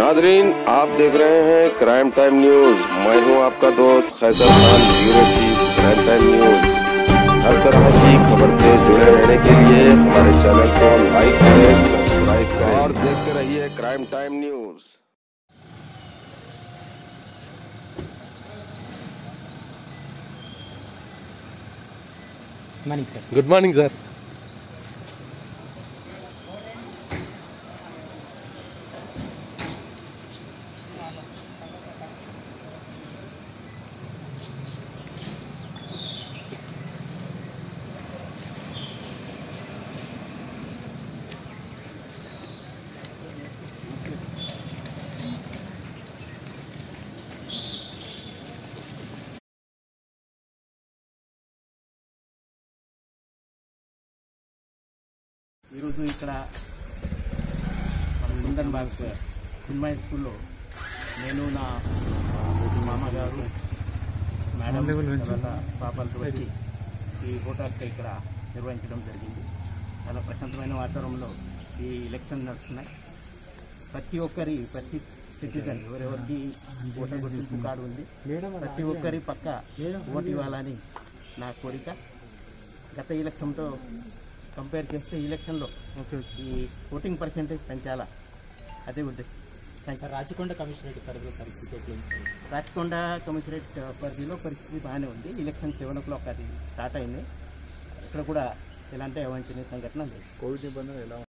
Nadreen, आप देख रहे हैं क्राइम टाइम न्यूज। मैं हूं आपका दोस्त Khaisar Khan, bureau chief Crime Time News. हर तरह की खबर से जुड़े रहने के लिए हमारे चैनल को लाइक करें, सब्सक्राइब करें और देखते रहिए Crime Time News. Good morning sir. ఈరోజు ఇక్కడ మన కుందన్ బాగ్ చిన్మయ స్కూల్లో నేను నా మామగారు మేడం తర్వాత పాపలతో వచ్చి ఈ ఓటాక్ ఇక్కడ నిర్వహించడం జరిగింది. చాలా ప్రశాంతమైన వాతావరణంలో ఈ ఎలక్షన్ నడుస్తున్నాయి. ప్రతి సిటిజన్ ఎవరెవరికి ఓటర్ గుర్తింపు కార్డు ఉంది, ప్రతి ఒక్కరి పక్క ఓటు ఇవ్వాలని నా కోరిక. గత ఎలక్షన్తో కంపేర్ చేస్తే ఈ ఎలక్షన్లో ఈ ఓటింగ్ పర్సెంటేజ్ పెంచాలా, అదే ఉద్దేశం. రాచకొండ కమిషనరేట్ పరిధిలో పరిస్థితి రాచకొండ కమిషనరేట్ పరిధిలో పరిస్థితి బాగానే ఉంది. ఎలక్షన్ 7 o'clock అది స్టార్ట్ అయింది. ఇక్కడ కూడా ఎలాంటి అవాంఛనీయ సంఘటన లేదు. కోవిడ్ నిబంధనలు ఎలా